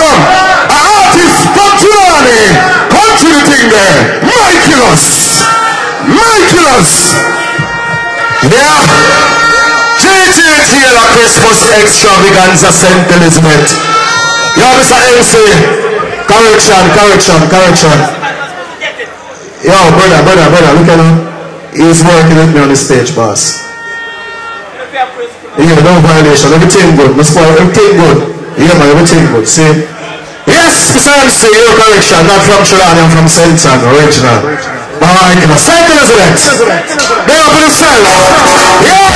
welcome an artist from Trelawny. Country the thing there. Michaelus. Yeah. JJ Taylor Christmas Extravaganza St. Elizabeth. Yo, Mr. MC. Correction. Yo, brother, look at him. He's working with me on the stage, boss. Yeah, no violation. Everything good. Everything good. Yeah, man, everything good. See? Yes, Mr. MC, your correction. Not from Trelawny, I'm from Senton, original. Alright, St. Elizabeth. They are for the cell. Yeah!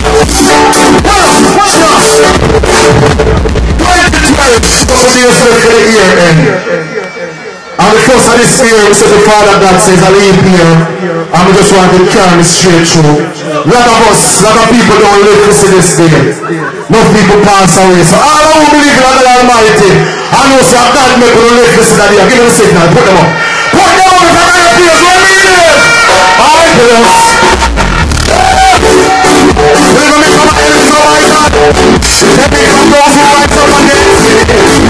2012, couple days left for the year end. And the first of this year, we said the Father God says a leap year. And we just want to carry me straight through. A lot of people don't live to see this day. Enough people pass away. So all who believe in God Almighty, I know say God make them live to see that day. Give me the signal, put them up. Put them up if I got a place where we live. Alright, brothers. We're going to make some enemies of my God. Let me come those who rise up against me.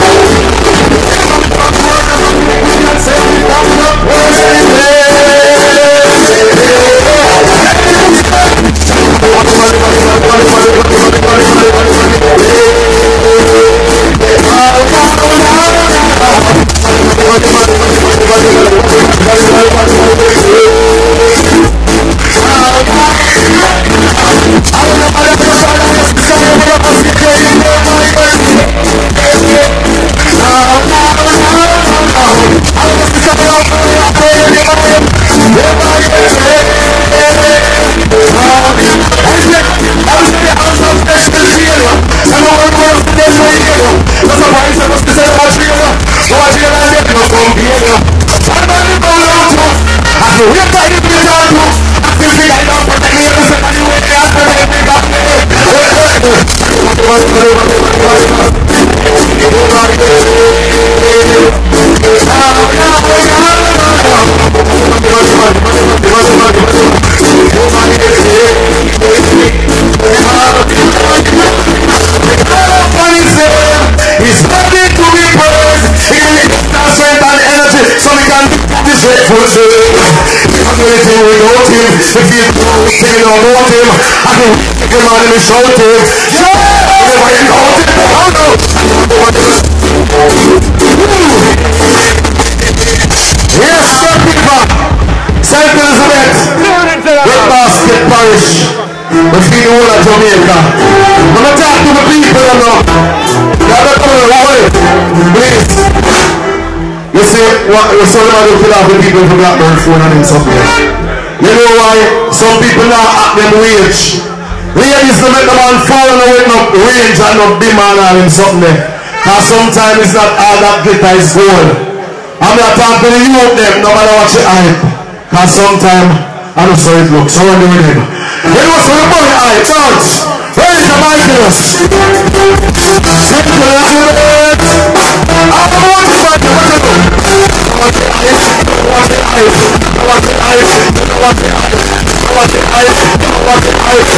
Shout him. Yes, sir, people. St. Elizabeth, Great Basket Parish, between the whole of Jamaica. I'm going to talk to the people now. They are not coming away. Please. You see, you're so mad to fill out the people from Blackburn phone and something. You know why? Some people now act them wage. Ladies to make the man fall on the way no range and no demand on him something there. Because sometimes it's not all that glitter is gold. I'm not talking to the youth them, no matter what you hype. Because sometimes I don't see it look. So what do we do? You know so the boy hype, church. Where is the Michaelus? St. Elizabeth. I'm the one to fight you. What you do? What the ice? What the ice? What the ice? What the ice? What the ice? What the ice?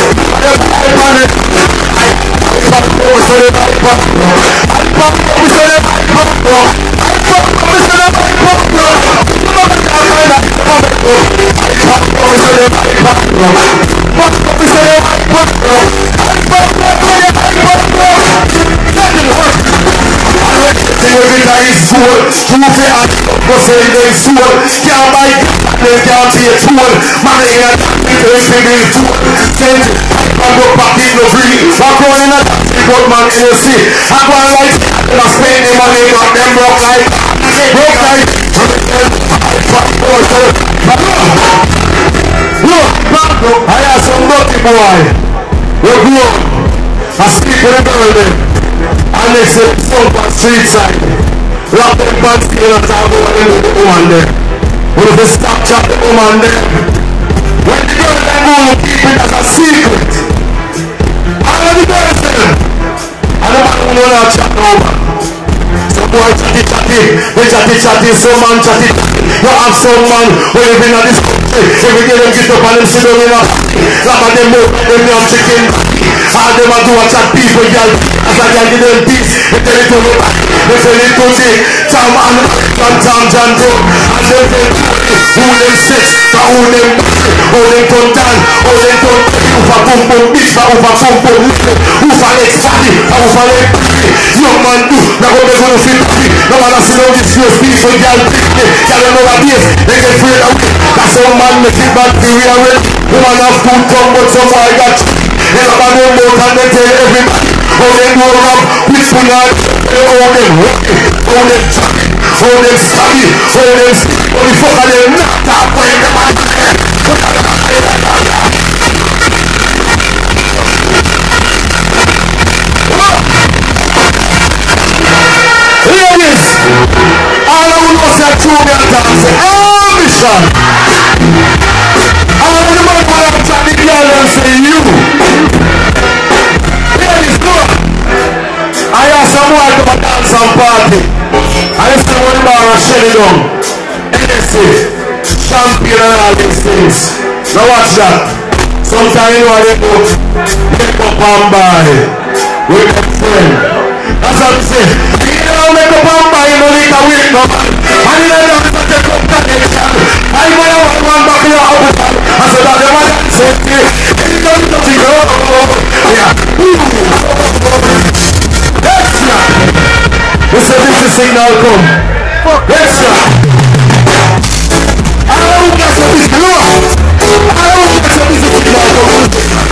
Man, you see, I'm going to like spend the money, but them broke like look, I have some dirty boy. You go, I speak with a girl there, and they say, stump on street side. Lock them pants in and talk about the woman there. But if they stop chat the woman there, when the girl them go, keep it as a secret. All of the girls there. I don't know how to chat over. Some boy chatty, some man chatty. You have some man who live in this country. Every day them get up and them sit down in a like them move, them young chicken. All them are do a chat people, girl. As I can give them peace, they tell it to me back. They tell it to me, Tom and Tom John Joe. And they tell who them sex, who them who them turn down, who them turn who for pum pum bitch, who for pum pum little, who for leg fatty, who for leg fatty. Young man do, now go they gonna fit happy. No man has no disgrace, people, girl, pick me. Tell them nowadays, they get afraid of me. That's how man make it bad to rearrange. Woman have good tongue, but some boy got they have a no more than they tell everybody. How they do rob, people not, how them working, how them chucking, how them stabbing, how them stick, how the fuck are them not that way, them are there. Ladies, all of you know say true me and say, ambition. All of the man who have chat the girl and say you. Ladies, look. I have some boy to a dance and party. I used to one bar and shut it down. NSC, champion and all these things. Now watch that. Sometimes you know they go make up and buy with their friend. That's what I'm saying. You don't make up and buy, you don't need to wait no man. And you don't have to take up connection. I might have one back in your house. I said that the man said to me, you don't need to see no. Yeah. Extra. We said this is signal come. Extra. I don't get some this blue. I don't get some this signal come.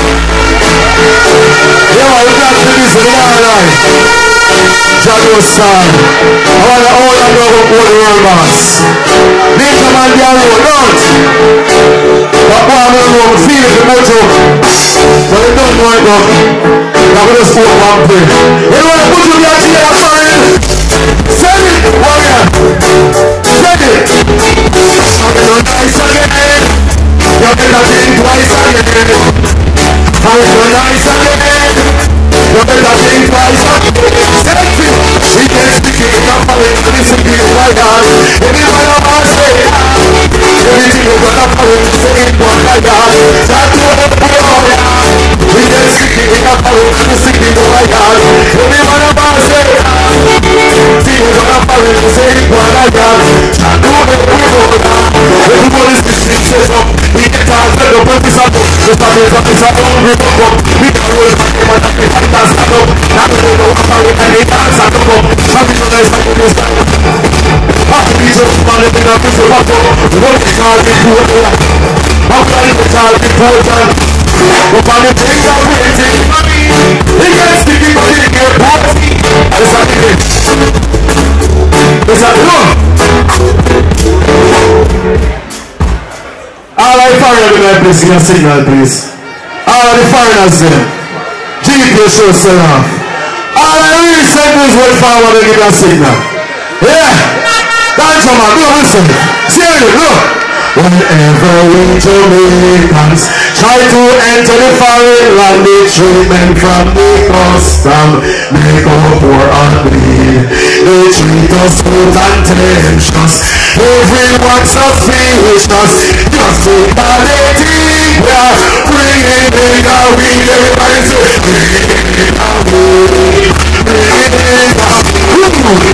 Yeah, we got to this line. Jado Star. I want to all of them go to world boss. Leave them on their road, don't. But one of them feel the mojo. But they don't know it though. They're going to score one play. You want to put you in your chair, friend? Send it, warrior. Send it. You're nice again. You're going to think twice again. You're nice again. You're going to think twice again. Send it. We can't speak it, I'm falling to this and give it my God. Anyone of us say everything we're gonna follow, say it one my God. That's what I'm for, yeah. We can't speak it, I'm falling to this and give it my God. Anyone of us say everything we're gonna follow, say it one my God. That's what I'm for, yeah. Everybody is listening, says up. We get out, let the purpose up. The family is up, we go up. We can roll back, we want to be fight and stand up. Now we don't know how we can dance and come up. Happy to nice and good stand up. Happy to just man in a piece of water. What is all important? How can it be all important? But for the things I'm waiting for me, he can't speak it, but he can't party. It's a thing. It's a thing. All right, foreigners, please, give a signal, please. All of the foreigners there. GPS show sell off. All I really said is wait forward and give a signal. Yeah. Can't you man, look, listen. Seriously, look. Whenever we Jamaicans try to enter the foreign land, the treatment from the custom make up for our bleed. They treat us so contentious. Everyone's suspicious. Just brutality. We are bringing in our weed. Everybody say, bringing in our weed. Bringing in our weed.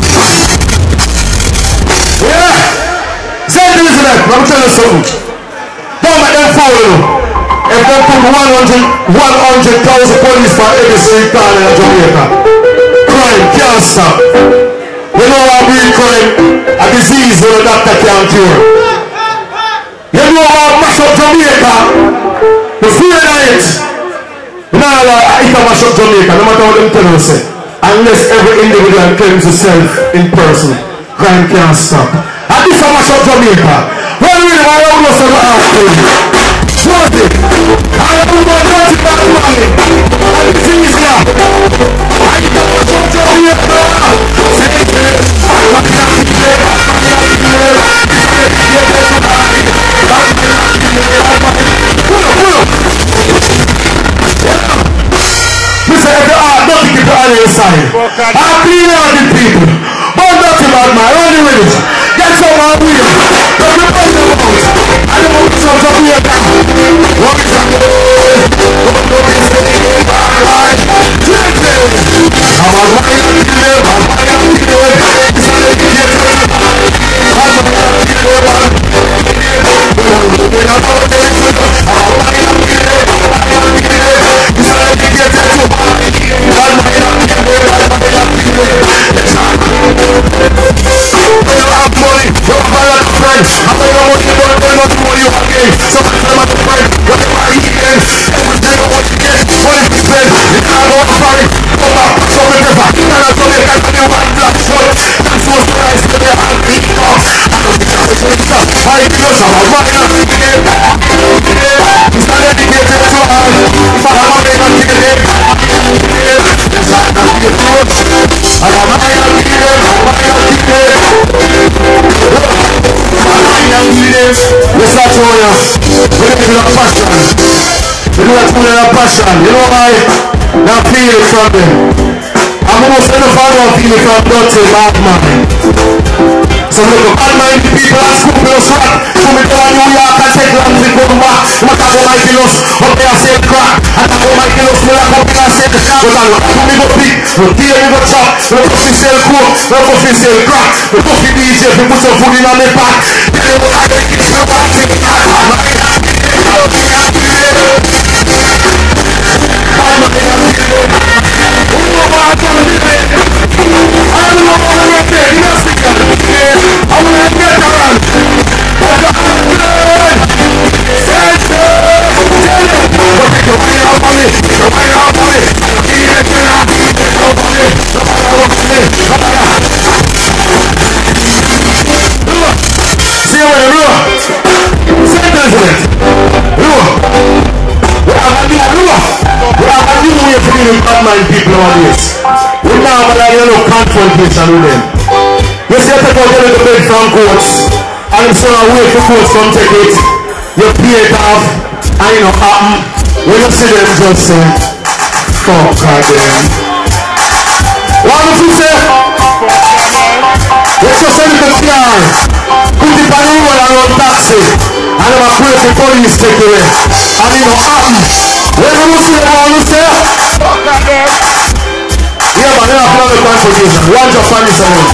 Yeah. Saint Elizabeth, let me tell you something. Don't let them follow you. If they put 100,000 police for every street corner in Jamaica, crime can't stop. You know what breed crime? A disease that a doctor can't cure. You know what mash up Jamaica? The fear of it. You know what I can mash up Jamaica, no matter what them tell us. Unless every individual claims himself in person, crime can't stop. And this is mash up Jamaica. Well, really, I don't know so much. Trust it. I don't know what it's about money. And this is now. I don't know what Jamaica. Say it. Listen, if you are not keep on your side, I'm clean out the people. But not about my own village. Get some of them. Don't be putting them out. I don't want to talk to you now. What is that? Don't be saying Yes, I told you. We do it with passion. We do it with passion. You know why? Now feel it from them. I'm almost in the final feeling from Dutty, bad man. So look, bad mind the people at school with us rock. Coming down New York and take lands and come back. I'm not going to make us up there and say crack. I'm not going to make us like up there and say the crack. But I'm not going to go big. No deal me go chop. No coffee sell coke. No coffee sell crack. No coffee DJ if you put some food in on the pack. Tell you what I can get you back to the crack. People nowadays. We now have a confrontation with them. You see, you take out the bed from courts, and if someone wait for courts come take it, you pay it off, and you know happen. When you see them just say, fuck them. What would you say? Let's just send it to car, put it on the road and run taxi, and then pray for police take it away. And you know happen. When you see them, what you say? Yeah, but then I found the confrontation. One just find this alone.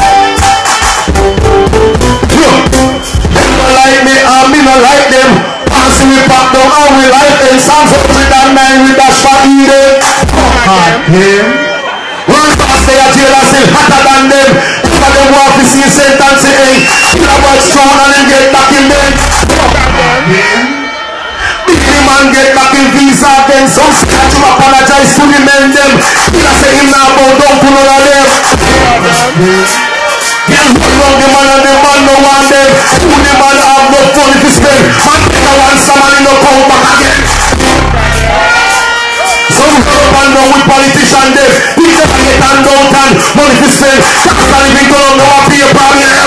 They don't like me and me not like them. Passing me back down and we like them. Songs up with that man with that spot in them. Fuck him. One pass they are jail and still hotter than them. Some of them want to see sentence in. Kill a boy strong and then get back in them. Fuck him. The man get back in visa again. Some start to apologize to the men them. He say him now bow down to none of them. He'll run round the man and the man no want them. Who the man have no fun if he spend. And take a one somebody no come back again. Some go up and down with politician them. We never get on downtown. Money to spend. That's not even going to be a problem.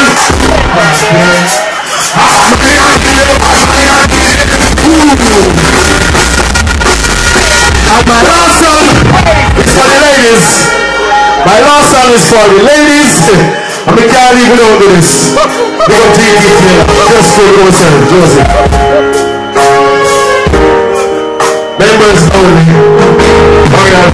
And my last song is for the ladies. My last song is for the ladies. And we can't leave without this. Big up to you, just for yourself, Joseph. Members only. Alright.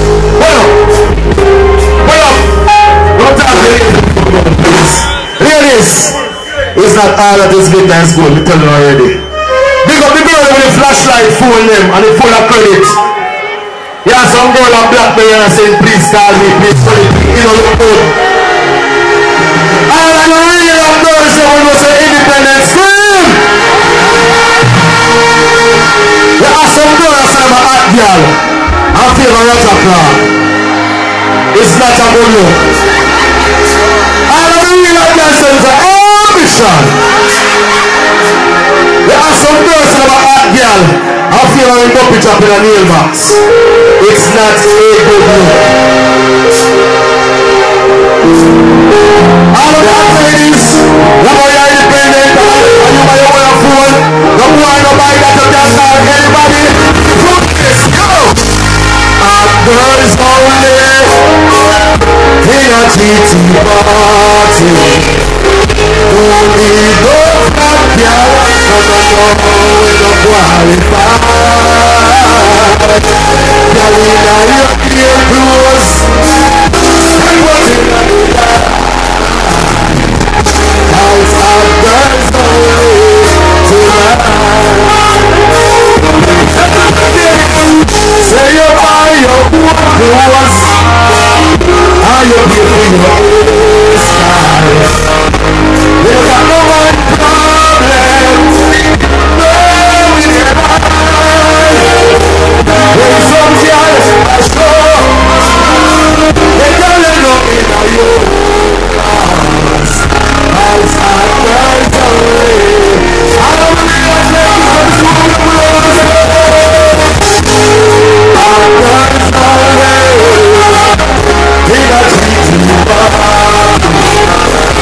Well up. Don't talk to ladies. Ladies, it's not all that is good and good. We tell you already. Big up the girl with the flashlight phone them and the full of credit. Yeah, some girl on BlackBerry and saying, please call me, please call me, you know, look good. And I know real girls say when we say independent, scream! There are some girls say I'm a hot girl. I feel a Roger Clark. It's not a good look. And I know real girls say it's an ambition. There are some girls that are hot girl. I feel like a picture up in a nail box. It's not a good look. All of that ladies, you know you're independent and you buy your own phone. Don't want to buy that you can't tell anybody. Put this, go! And girls only in a TT party. Only those that girl. No, we don't qualify. Galina, you're here close. And what's in the line? House of girls only tonight. Say you buy your clothes. Are you giving your style? They got no one problem. When some girls are strong, they don't know in a yours. House of girls away. I don't realize that I'm so close. Our girls away. In a treaty bar.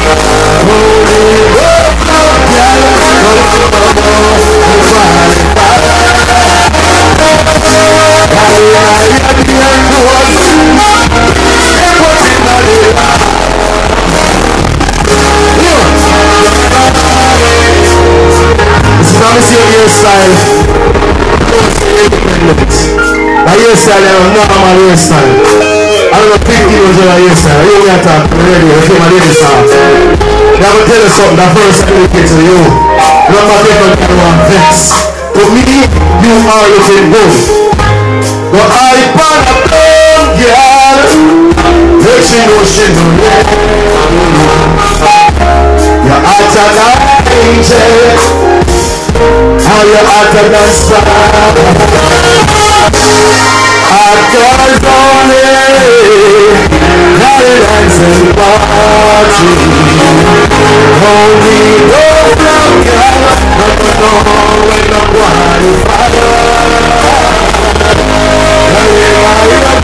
hairstyle. The hairstyle is a normal hairstyle. I don't know 50 years old hairstyle. You want to talk to the radio, you feel my lady song. I will tell you something that first I will get to you. No matter if I want vex. To me, you are looking good. But I found a dumb girl. But she know she know yeah. You're hotter than angel. How you're hotter than star. Hot girls only. Now they dance and party. Only those young girls never know when the party fire.